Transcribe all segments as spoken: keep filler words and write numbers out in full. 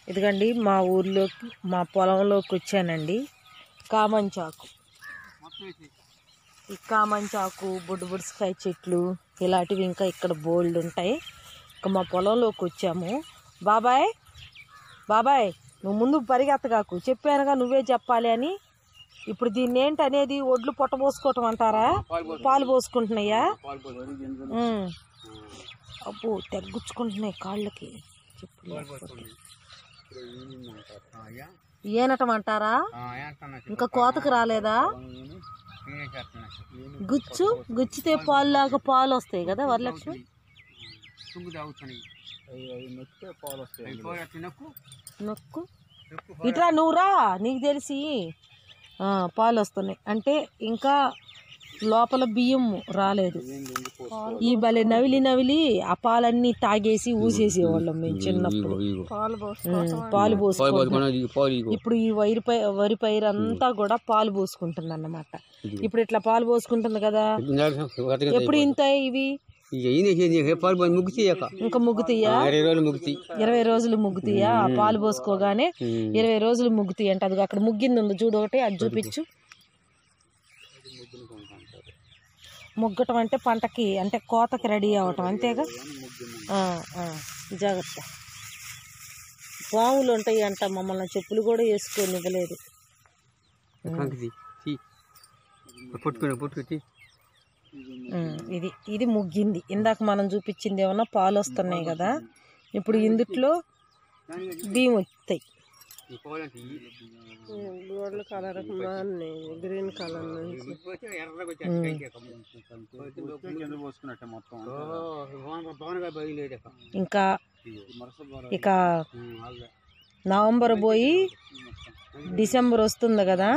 ఇదిగండి మా ఊర్లోకి మా పొలంలోకి వచ్చానండి. కామంచాకు, ఈ కామంచాకు, బుడ్డబుడ్స్కాయ చెట్లు ఇలాంటివి ఇంకా ఇక్కడ బోల్డ్ ఉంటాయి. ఇంకా మా పొలంలోకి వచ్చాము. బాబాయ్ బాబాయ్ నువ్వు ముందు పరిగెత్తగాకు, చెప్పానుగా నువ్వే చెప్పాలి అని. ఇప్పుడు దీన్ని ఏంటి అనేది, ఒడ్లు పొట్ట పోసుకోవటం అంటారా? పాలు పోసుకుంటున్నాయా? అబ్బో తెగ్గుచ్చుకుంటున్నాయి కాళ్ళకి. చెప్పులు ఏనటం అంటారా? ఇంకా కోతకు రాలేదా? గుచ్చు గుచ్చితే పాలు లాగా పాలు వస్తాయి కదా వరలక్ష్మి. నొక్కు ఇట్లా నువ్వురా, నీకు తెలిసి పాలు వస్తున్నాయి అంటే ఇంకా లోపల బియ్యం రాలేదు. ఈ భలే నవిలి నవిలి ఆ పాలన్నీ తాగేసి ఊసేసేవాళ్ళం మేము చిన్నప్పుడు. పాలు పోసుకుంటున్నాం. ఇప్పుడు ఈ వరి పై వరి పైరు అంతా కూడా పాలు పోసుకుంటుంది అన్నమాట. ఇప్పుడు ఇట్లా పాలు పోసుకుంటుంది కదా. ఎప్పుడు ఇంత ఇవి ఇంకా ముగ్గుతీయా? ఇరవై రోజులు ముగ్గుతీయా? పాలు పోసుకోగానే ఇరవై రోజులు ముగ్గుతీయ అంటే అది అక్కడ ముగ్గింది ఉంది చూడు, ఒకటి అది చూపించు. ముగ్గటం అంటే పంటకి అంటే కోతకి రెడీ అవటం అంతేగా. జాగ్రత్త, పాములు ఉంటాయి అంట, మమ్మల్ని చెప్పులు కూడా వేసుకొని ఇవ్వలేదు. ఇది ఇది ముగ్గింది. ఇందాక మనం చూపించింది ఏమన్నా పాలు వస్తున్నాయి కదా, ఇప్పుడు ఇందుట్లో బియ్యం వస్తాయి. గోల్డ్ కలర్ గ్రీన్ కలర్ నుంచి ఇంకా ఇక నవంబర్ పోయి డిసెంబర్ వస్తుంది కదా,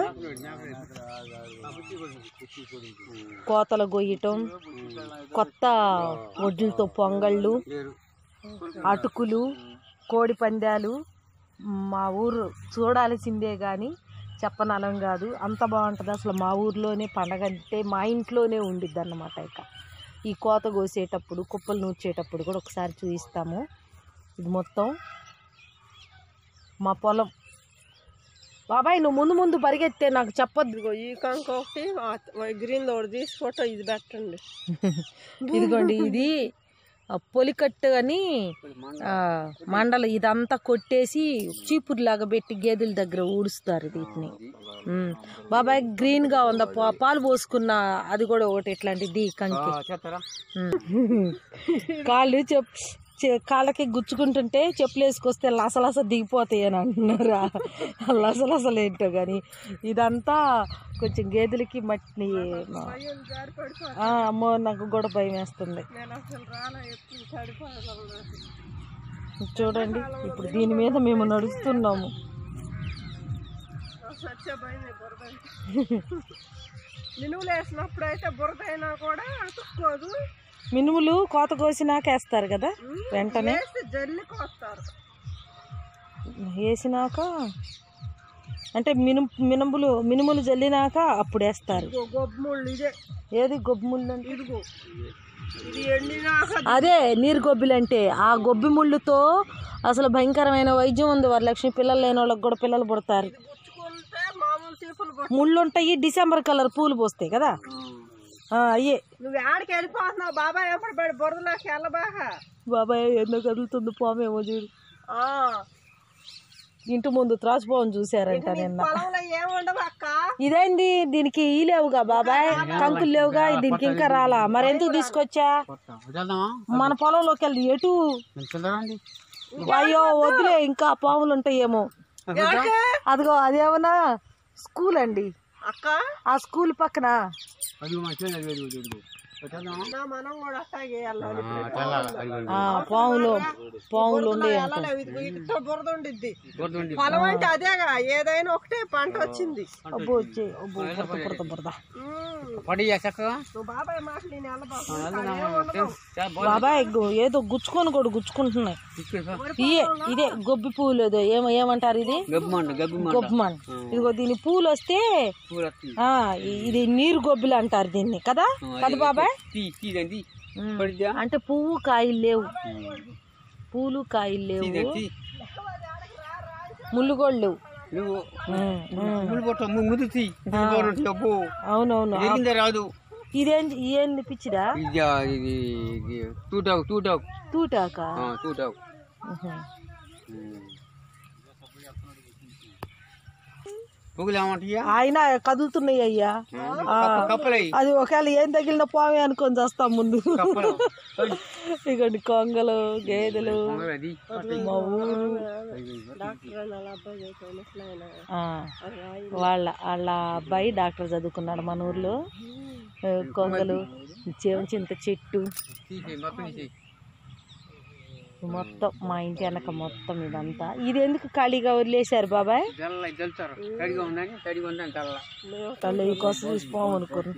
కోతలు గొయ్యటం, కొత్త వడ్లతో పొంగళ్ళు, అటుకులు, కోడి పందాలు. మా ఊరు చూడాల్సిందే కానీ చెప్పనలం కాదు, అంత బాగుంటుంది అసలు. మా ఊర్లోనే పండగ అంటే మా ఇంట్లోనే ఉండిద్ది అన్నమాట. ఇక ఈ కోత కోసేటప్పుడు, కుప్పలు నూర్చేటప్పుడు కూడా ఒకసారి చూపిస్తాము. ఇది మొత్తం మా పొలం. బాబాయ్ నువ్వు ముందు ముందు పరిగెత్తే నాకు చెప్పొద్దు. ఈ కంక ఒకటి గ్రీన్ ఒకటి తీసి ఫోటో ఇది పెట్టండి. ఇదిగోండి ఇది పొలికట్టు అని మండల ఇదంతా కొట్టేసి చీపురులాగా పెట్టి గేదెల దగ్గర ఊడుస్తారు వీటిని. బాబాయ్ గ్రీన్ గా ఉందా? పాలు పోసుకున్న అది కూడా ఒకటి ఇట్లాంటిది కంకి. కాళ్ళు చెప్ కాళ్ళకి గుచ్చుకుంటుంటే చెప్పులు వేసుకొస్తే లసలస దిగిపోతాయి అని అంటున్నారు. లసలసలు ఏంటో కానీ ఇదంతా కొంచెం గేదెలకి మట్టి. అమ్మో నాకు కూడా భయం వేస్తుంది. చూడండి ఇప్పుడు దీని మీద మేము నడుస్తున్నాము. మినుములు వేసినప్పుడు అయితే బురద అయినా కూడా అతుక్కోదు. మినుములు కోత కోసినాక వేస్తారు కదా, వెంటనే వేసినాక అంటే మినుము మినుములు మినుములు జల్లినాక అప్పుడు వేస్తారు. ఏది గొబ్బి ముళ్ళు అంటే? అదే నీరు గొబ్బిలు అంటే. ఆ గొబ్బి ముళ్ళుతో అసలు భయంకరమైన వైద్యం ఉంది వరలక్ష్మి. పిల్లలు లేని వాళ్ళకి కూడా పిల్లలు పుడతారు. ముళ్ళు ఉంటాయి, డిసెంబర్ కలర్ పూలు పోస్తాయి కదా అయ్యే. నువ్వు ఆడికి వెళ్ళిపోతున్నావు బాబాయ్, ఎప్పుడు పడి బురదలోకి వెళ్ళబాగా. బాబాయ్ ఎందుకు కదులుతుంది పామేమో చూడు. ఇంటి ముందు త్రాచుపోవని చూసారంట నిన్న. ఇదేంది దీనికి ఈ లేవుగా బాబాయ్, కంకులు లేవుగా, దీనికి ఇంకా రాలా. మరి ఎందుకు తీసుకొచ్చా? మన పొలంలోకి వెళ్ళి ఎటు? అయ్యో వద్దులే, ఇంకా పాములు ఉంటాయేమో. అదిగో అదేమన్నా స్కూల్ అండి అక్క, ఆ స్కూల్ పక్కన పాములు పాములు ఉండే బురద ఉండిద్ది. పొలం అంటే అదేగా, ఏదైనా ఒకటే పంట వచ్చింది. అబ్బో వచ్చే బురద బురద. బాబాయ్ ఏదో గుచ్చుకొని కూడా గుచ్చుకుంటున్నాయి. ఇదే ఇదే గొబ్బి పూలు. ఏదో ఏమో ఏమంటారు ఇది? గొబ్బమన్. ఇదిగో దీని పూలు వస్తే ఇది నీరు గొబ్బిలు అంటారు దీన్ని కదా కదా బాబాయ్. అంటే పువ్వు కాయలు లేవు, పూలు కాయలు లేవు. ముళ్ళు కూడా లేవు. అవునవును. రాదు. ఇదేం ఏంది పిచ్చిదా? తూటాకు తూటాకు తూటాకా? తూటాకు. ఆయన కదులుతున్నాయి అయ్యా. అది ఒకవేళ ఏం తగిలిన పోవే అనుకొని చేస్తాం ముందు. ఇగోండి కొంగలు, గేదెలు. మా ఊరు వాళ్ళ వాళ్ళ అబ్బాయి డాక్టర్ చదువుకున్నాడు మన ఊర్లో. కొంగలు, చింత చెట్టు మొత్తం మా ఇంటి వెనక మొత్తం ఇదంతా. ఇది ఎందుకు ఖాళీగా వదిలేశారు బాబాయ్? తల్లి కోసం చూసిపోం అనుకోరు.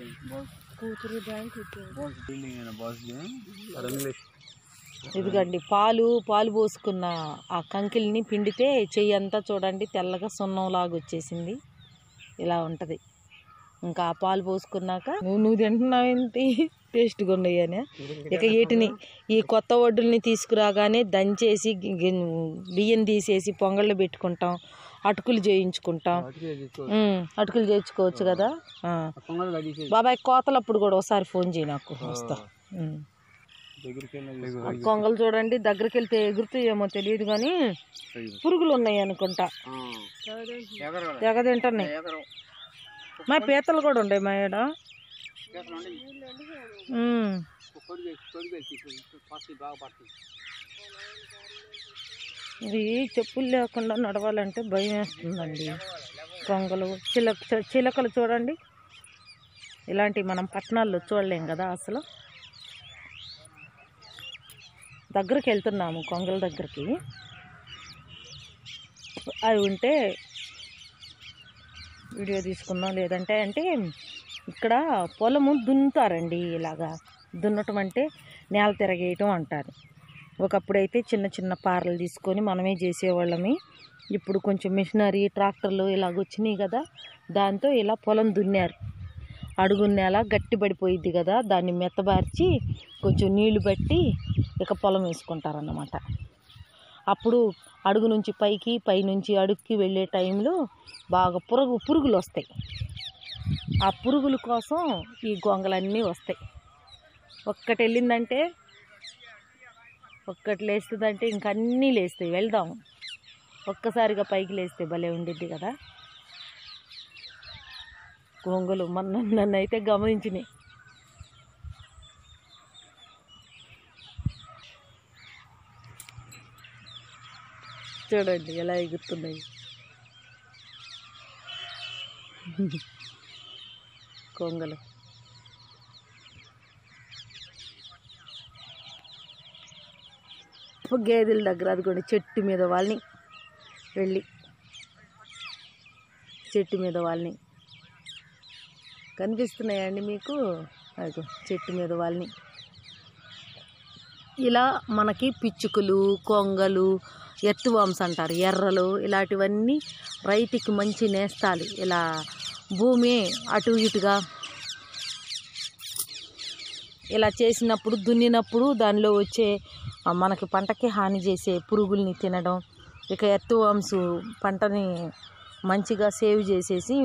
ఇదిగండి పాలు పాలు పోసుకున్న ఆ కంకిల్ని పిండితే చెయ్యి అంతా చూడండి తెల్లగా సున్నంలాగా వచ్చేసింది. ఇలా ఉంటుంది. ఇంకా ఆ పాలు పోసుకున్నాక నువ్వు నువ్వు తింటున్నావేంటి టేస్ట్గా ఉన్నాయని. ఇక వీటిని ఈ కొత్త వడ్డుల్ని తీసుకురాగానే దంచేసి బియ్యం తీసేసి పొంగళ్ళు పెట్టుకుంటాం, అటుకులు చేయించుకుంటాం. అటుకులు చేయించుకోవచ్చు కదా బాబాయ్. కోతలప్పుడు కూడా ఒకసారి ఫోన్ చేయి నాకు, వస్తా. కొంగలు చూడండి దగ్గరికి వెళ్తే ఎగురుతాయేమో తెలియదు కానీ పురుగులు ఉన్నాయి అనుకుంటా. తెగ తింటున్నాయి. మా పీతలు కూడా ఉండే మా ఏడ. ఇది చెప్పులు లేకుండా నడవాలంటే భయం వేస్తుందండి. కొంగలు, చిలక చిలకలు చూడండి. ఇలాంటివి మనం పట్టణాల్లో చూడలేం కదా అసలు. దగ్గరికి వెళ్తున్నాము కొంగల దగ్గరికి. అవి ఉంటే వీడియో తీసుకుందాం. లేదంటే అంటే ఇక్కడ పొలము దున్నుతారండి. ఇలాగా దున్నటం అంటే నేల తిరగేయటం అంటారు. ఒకప్పుడైతే చిన్న చిన్న పారలు తీసుకొని మనమే చేసేవాళ్ళమి. ఇప్పుడు కొంచెం మిషనరీ ట్రాక్టర్లు ఇలాగ వచ్చినాయి కదా, దాంతో ఇలా పొలం దున్నారు. అడుగు నేల గట్టి పడిపోయిద్ది కదా, దాన్ని మెత్తబార్చి కొంచెం నీళ్లు బట్టి ఇక పొలం వేసుకుంటారన్నమాట. అప్పుడు అడుగు నుంచి పైకి, పై నుంచి అడుగుకి వెళ్ళే టైంలో బాగా పురుగు పురుగులు వస్తాయి. ఆ పురుగుల కోసం ఈ గొంగలన్నీ వస్తాయి. ఒక్కటి వెళ్ళిందంటే ఒక్కటి లేస్తుందంటే ఇంక అన్నీ లేస్తాయి. వెళ్దాం ఒక్కసారిగా పైకి లేస్తే భలే ఉండిద్ది కదా. గొంగలు మన నన్ను అయితే గమనించినాయి. చూడండి ఎలా ఎగురుతున్నాయి కొంగలు. గేదెల దగ్గర అదిగోండి చెట్టు మీద వాళ్ళని వెళ్ళి చెట్టు మీద వాళ్ళని కనిపిస్తున్నాయండి మీకు? అదిగో చెట్టు మీద వాళ్ళని. ఇలా మనకి పిచ్చుకలు, కొంగలు, ఎర్త్వామ్స్ అంటారు, ఎర్రలు, ఇలాంటివన్నీ రైతుకి మంచి నేస్తాలు. ఇలా భూమి అటు ఇటుగా ఇలా చేసినప్పుడు, దున్నినప్పుడు దానిలో వచ్చే మనకి పంటకి హాని చేసే పురుగుల్ని తినడం, ఇక ఎర్త్వామ్స్ పంటని మంచిగా సేవ్ చేసేసి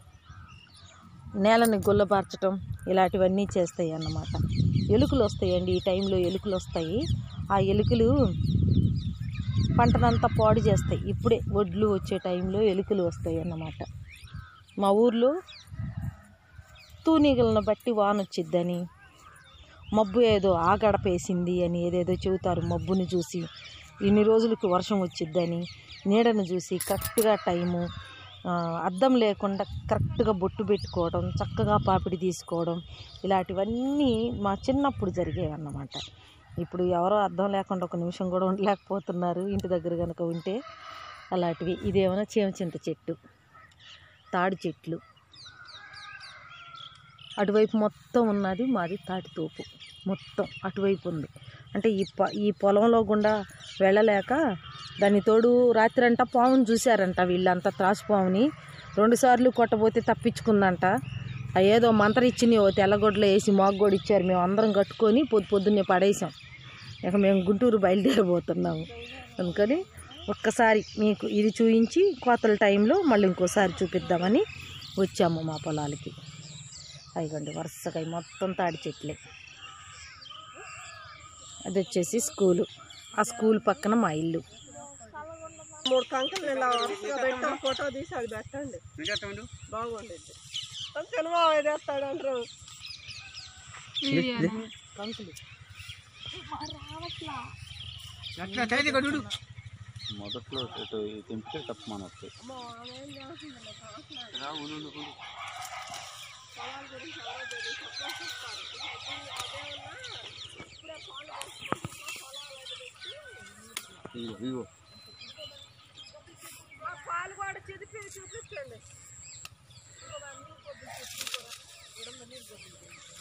నేలని గుల్లబార్చడం, ఇలాంటివన్నీ చేస్తాయి అన్నమాట. ఎలుకలు వస్తాయండి ఈ టైంలో, ఎలుకలు వస్తాయి. ఆ ఎలుకలు పంటనంతా పాడు చేస్తాయి. ఇప్పుడే వడ్లు వచ్చే టైంలో ఎలుకలు వస్తాయి అన్నమాట. మా ఊర్లో తూనీగలను బట్టి వాన వచ్చిద్దని, మబ్బు ఏదో ఆగడపేసింది అని ఏదేదో చెబుతారు. మబ్బుని చూసి ఇన్ని రోజులకి వర్షం వచ్చిద్దని, నీడను చూసి కరెక్ట్గా టైము, అద్దం లేకుండా కరెక్ట్గా బొట్టు పెట్టుకోవడం, చక్కగా పాపిడి తీసుకోవడం, ఇలాంటివన్నీ మా చిన్నప్పుడు జరిగేవన్నమాట. ఇప్పుడు ఎవరో అద్దం లేకుండా ఒక నిమిషం కూడా ఉండలేకపోతున్నారు ఇంటి దగ్గర కనుక ఉంటే. అలాంటివి. ఇదేమైనా చీమచింత చెట్టు, తాడి చెట్లు. అటువైపు మొత్తం ఉన్నది మాది తాటి తోపు, మొత్తం అటువైపు ఉంది. అంటే ఈ పొ ఈ పొలంలో గుండా వెళ్ళలేక దాని తోడు రాత్రి అంట పాముని చూశారంట వీళ్ళంతా, త్రాసుపాముని. రెండుసార్లు కొట్టబోతే తప్పించుకుందంట. ఏదో మంత్రం ఇచ్చి ఓ తెల్లగొడ్లో వేసి మాగ్గొడ్డు ఇచ్చారు. మేము అందరం కట్టుకొని పొద్దు పొద్దున్నే పడేసాం. ఇక మేము గుంటూరు బయలుదేరబోతున్నాము. అందుకని ఒక్కసారి మీకు ఇది చూయించి కోతల టైంలో మళ్ళీ ఇంకోసారి చూపిద్దామని వచ్చాము మా పొలాలకి. అయిగోండి వరుసగా మొత్తం తాడి చెట్లే. అది వచ్చేసి స్కూలు, ఆ స్కూల్ పక్కన మా ఇల్లు. మూడు కంకులు ఇలా వరుసగా పెట్టాం, ఫోటో తీసి అది పెట్టండి, బాగుండేది. సినిమా వేస్తాడు అంటారు కంకులు. మొదట్లో తెంపితే తప్పమని వస్తాయి. పాలు కూడా చెదిపి చూపించండి.